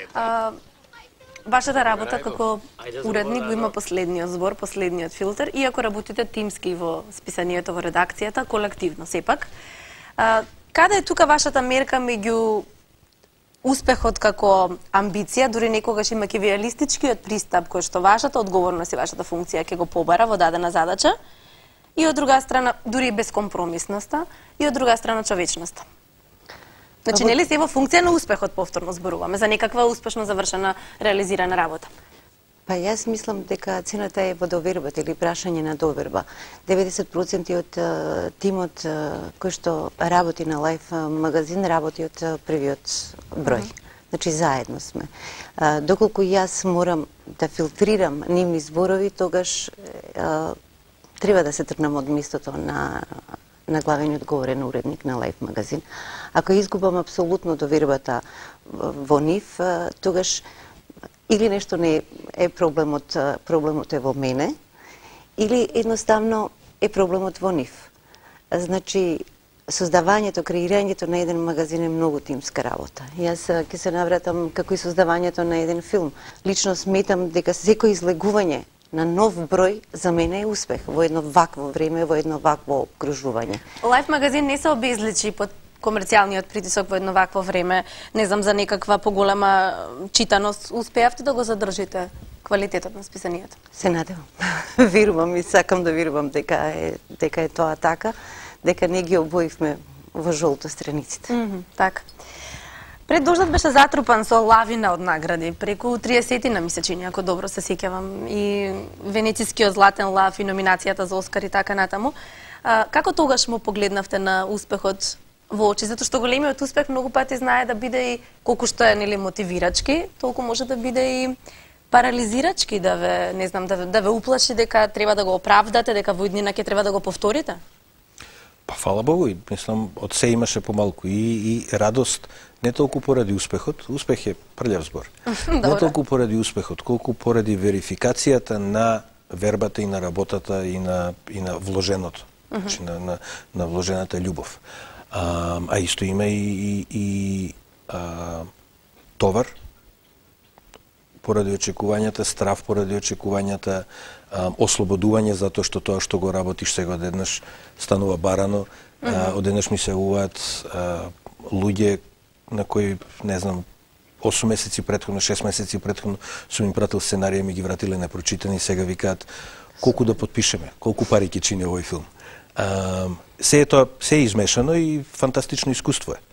Вашата работа како уредник го има последниот збор, последниот филтер, иако работите тимски во списанието, во редакцијата, колективно сепак. Каде е тука вашата мерка меѓу успехот како амбиција, дури некогаш имајќи реалистичкиот пристап кој што вашата одговорност и вашата функција ќе го побара во дадена задача, и од друга страна дури безкомпромисноста, и од друга страна човечноста? Значи, нели се во функција на успехот повторно зборуваме, за некаква успешно завршена, реализирана работа? Па јас мислам дека цената е во довербата или прашање на доверба. 90% од тимот кој што работи на Лайф магазин работи од првиот број. Значи, заедно сме. Доколку јас морам да филтрирам нивни зборови, тогаш треба да се тргнам од местото на главен одговорен уредник на Лайф магазин. Ако изгубам апсолутно довербата во нив, тогаш или нешто не е проблемот е во мене, или едноставно е проблемот во нив. Значи, создавањето, креирањето на еден магазин е многу тимска работа. Јас ќе се навратам како и создавањето на еден филм. Лично сметам дека секој излегување на нов број за мене е успех во едно вакво време, во едно вакво окружување. Лайф магазин не се обезличи под комерцијалниот притисок во едно вакво време, не знам, за некаква поголема читаност, успеавте да го задржите квалитетот на списанието? Се надевам. Верувам и сакам да верувам дека е тоа така, дека не ги обоивме во жолто страниците. Така. Пред дождот беше затрупан со лавина од награди, преку 30-на ми се чини, ако добро се сеќавам, и Венецискиот златен лав и номинацијата за Оскар и така натаму. Како тогаш му погледнавте на успехот во очи? Затоа што големиот успех многу пати знае да биде и колку што е, нели, мотивирачки, толку може да биде и парализирачки, да ве, не знам, да ве уплаши дека треба да го оправдате, дека во иднина ќе треба да го повторите. Па фала Богу, и мислам од се имаше помалку и радост, не толку поради успехот, успех е прљав збор. Не толку поради успехот, колку поради верификацијата на вербата и на работата и на вложеното, значи на вложената љубов. А исто има и товар, поради очекувањата, страв поради очекувањата, ослободување затоа што тоа што го работиш сега одеднаш станува барано, одеднаш ми се јавуваат луѓе на кои, не знам, 8 месеци претходно, 6 месеци претходно сум им пратил сценарија, ми ги вратиле непрочитани и сега викаат колку да подпишеме, колку пари ќе чини овој филм. Се е измешано и фантастично искуство е.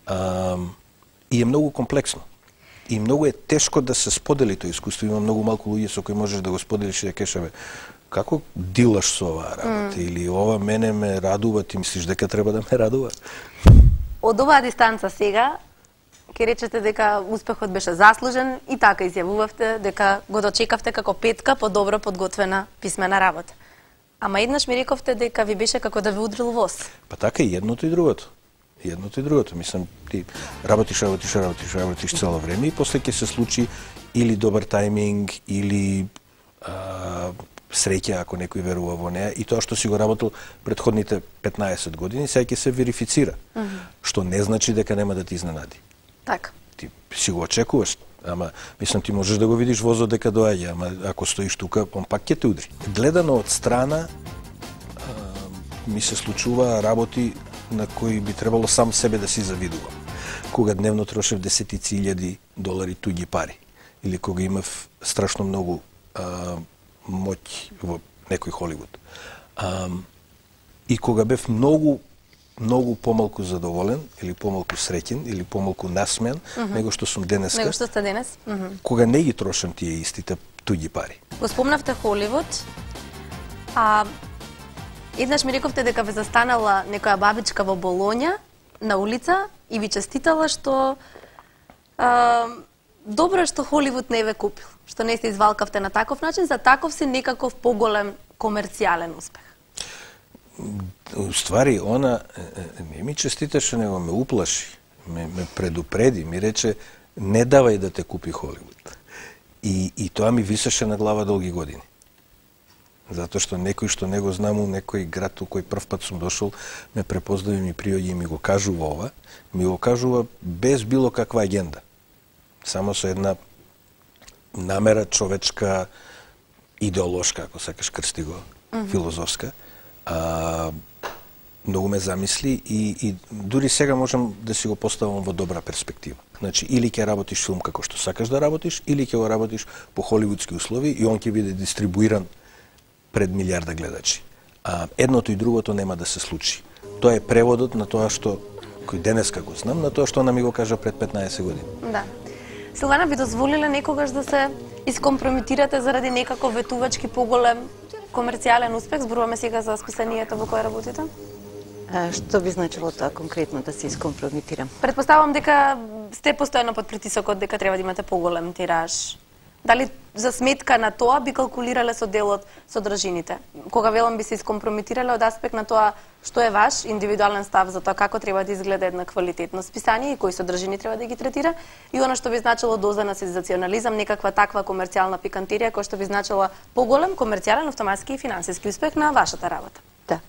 И е многу комплексно. И многу е тешко да се сподели тоа искуство. Има многу малку луѓе со кои можеш да го споделиш и да кажеш, како дилаш со оваа работа? Или ова мене ме радува, ти мислиш дека треба да ме радува? Од оваа дистанца сега, ќе речете дека успехот беше заслужен и така изјавувавте дека го дочекавте како петка по добро подготвена писмена работа. Ама еднаш ми рековте дека ви беше како да ви удрил воз. Па така и едното и другото. Едното и другото. Мислам, ти работиш цело време и после ќе се случи или добар тајминг, или среќа, ако некој верува во неа, и тоа што си го работил претходните 15 години, сега ќе се верифицира. Што не значи дека нема да ти изненади. Така. Ти си го очекуваш, ама мислам ти можеш да го видиш возот дека доаѓа, ама ако стоиш тука, он пак ќе те удри. Гледано од страна, ми се случува работи на кои би требало сам себе да си завидувам. Кога дневно трошев десетици илјади долари туѓи пари, или кога имав страшно многу моќ во некој Холивуд. И кога бев многу помалку задоволен, или помалку среќен, или помалку насмеан, него што сум денеска. Него што сте денес. Кога не ги трошам тие истите туѓи пари. Го спомнавте Холивуд, еднаш ми рековте дека ве застанала некоја бабичка во Болоња на улица и ви честитала што добро е што Холивуд не ве купил, што не се извалкавте на таков начин, за таков си некаков поголем комерцијален успех. Уствари, она не ми честиташе, него ме уплаши, ме предупреди, ми рече не давај да те купи Холивуд. И тоа ми висеше на глава долги години. Затоа што некој што не го знам у некој град у кој прв пат сум дошол, ме препознави, ми приоѓи и ми го кажува ова, ми го кажува без било каква агенда. само со една намера човечка, идеолошка, ако сакаш, крсти го, филозофска. Многу ме замисли и дури сега можам да си го поставам во добра перспектива. Значи, или ќе работиш филм како што сакаш да работиш, или ќе го работиш по холивудски услови и он ќе биде дистрибуиран пред милиарда гледачи. Едното и другото нема да се случи. Тоа е преводот на тоа што, кој денеска го знам, на тоа што она ми го кажа пред 15 години. Да. Силвана, би дозволила некогаш да се искомпрометирате заради некако ветувачки поголем комерцијален успех? Зборуваме сега за списанието во кое работите? Што би значило тоа конкретно да се искомпрометирам? Предпоставам дека сте постојано под притисокот дека треба да имате поголем тираж. Дали за сметка на тоа би калкулирале со делот содржините? Кога велам би се искомпрометирале од аспект на тоа што е ваш индивидуален став за тоа како треба да изгледа една квалитетно списание и кои содржини треба да ги третира, и она што би значило доза на сензационализам, некаква таква комерцијална пикантерија која што би значила поголем комерцијален, автоматски и финансиски успех на вашата работа. Така.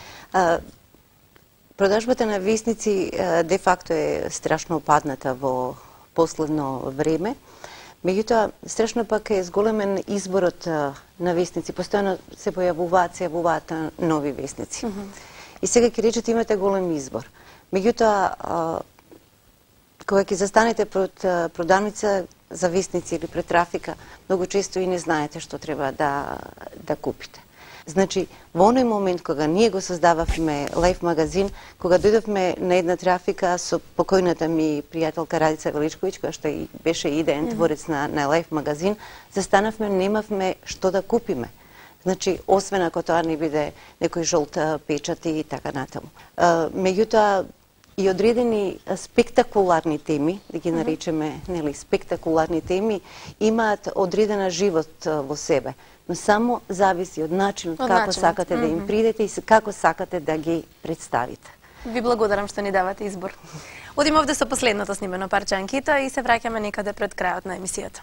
Продажбата на весници де факто е страшно опадната во последно време. Меѓутоа, страшно пак е зголемен изборот на весници. Постојано се појавуваат нови весници. И сега ќе речете имате голем избор. Меѓутоа, кога ќе застанете пред продавница за весници или пред трафика, многу често и не знаете што треба да купите. Значи, во оној момент кога ние го создававме Лайф магазин, кога дојдовме на една трафика со покојната ми пријателка Радица Величковиќ, која што и беше идеен творец на Лайф магазин, застанавме, немавме што да купиме. Значи, освен ако тоа не биде некој жолт печат и така натаму. Меѓутоа, и одредени спектакуларни теми, да ги наречеме, нели, спектакуларни теми, имаат одредена живот во себе. Но само зависи од начинот како сакате да им придете и како сакате да ги представите. Ви благодарам што ни давате избор. Одиме овде со последното снимено парче анкета и се враќаме некаде пред крајот на емисијата.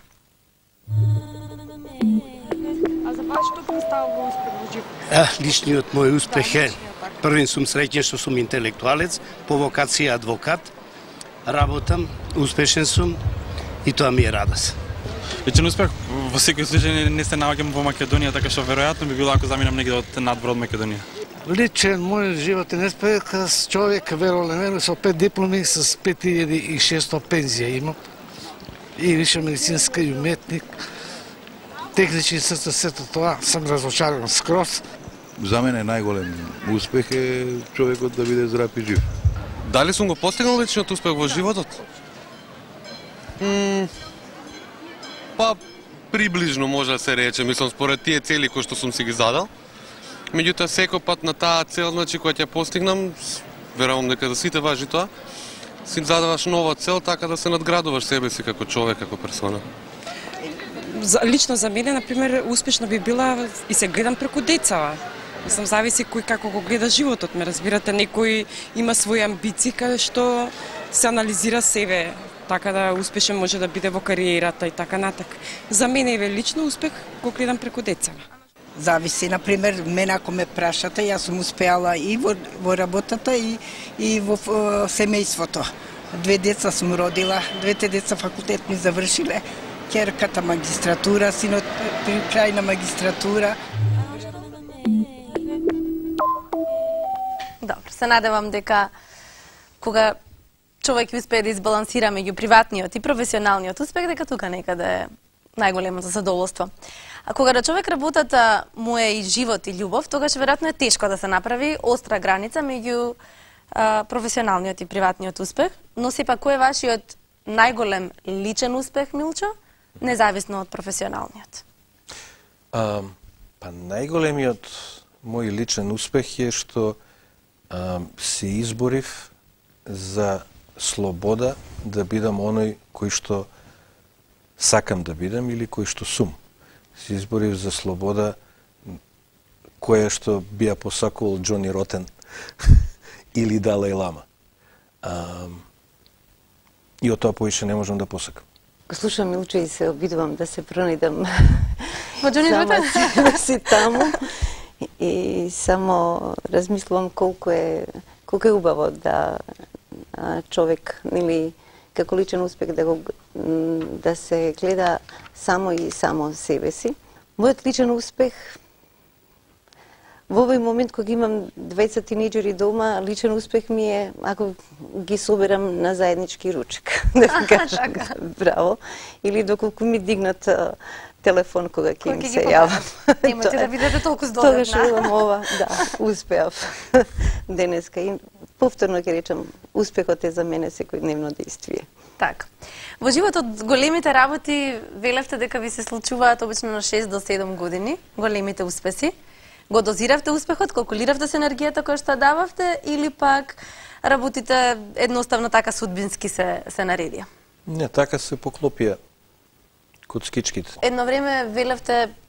А за вас што представува успех во животот? Личниот мој успех е: првин сум среќен што сум интелектуалец, по вокација адвокат, работам, успешен сум и тоа ми е радост. Личен успех во секој случај не се наоѓам во Македонија, така што веројатно би било ако заминам негде од надвор од Македонија. Личен мој животен успех с човек, веројатно не, со 5 дипломи, с 5600 пензија имам. И више медицинска и уметник. Техничницата, сето тоа, сам разочаран скроз. За мене најголем успех е човекот да биде здрав и жив. Дали сум го постигнал личниот успех во животот? Па, приближно може да се рече, мислам, според тие цели кои што сум си ги задал. Меѓутоа, секој пат на таа цел, значи, која ќе постигнам, верувам дека за сите важи тоа, си задаваш нова цел, така да се надградуваш себе си како човек, како персона. Лично за мене, например, успешна би била и се гледам преку деца. Мислам, зависи кој како го гледа животот. Ме разбирате, некој има своји амбиции каде што се анализира себе, така да успешен може да биде во кариерата и така натак. За мене е лично успех го гледам преку деца. Зависи, например, мене ако ме прашате, јас сум успеала и во работата и во семејството. 2 деца сум родила, 2 деца факултет ми завршиле, ќерката магистратура, синот при крај на магистратура. Добро, се надевам дека кога човек успее да избалансира меѓу приватниот и професионалниот успех, дека тука некаде е најголемото задоволство. А кога да човек работата му е и живот и љубов, тогаш веројатно е тешко да се направи остра граница меѓу професионалниот и приватниот успех, но сепак кој е вашиот најголем личен успех, Милчо, независно од професионалниот? Па најголемиот мој личен успех е што се изборив за слобода да бидам оној кој што сакам да бидам или кој што сум. Се изборив за слобода која што би ја посакувал Џони Ротен или Далај Лама. И од тоа повише не можам да посакам. Слушам Милчо и се обидувам да се пронајдам во Џони Ротен си таму и само размислувам колку е убаво да човек или како личен успех да се гледа само и само себе си. Мојот личен успех во овој момент кога имам двајца тинејџери дома, личен успех ми е ако ги соберам на заеднички ручек, да ви кажам браво, или доколку ми дигнат телефон кога ќе им се јавам. Немате да бидете толку здодевна. Тогаш велам ова, да, успеав денеска и повторно ќе речам, успехот е за мене секојдневно действие. Така. Во животот големите работи велевте дека ви се случуваат обично на 6 до 7 години, големите успеси. Го дозиравте успехот, калкулиравте се енергијата која што дававте или пак работите едноставно така судбински се наредија? Не, така се поклопија коцкичките. Едно време велевте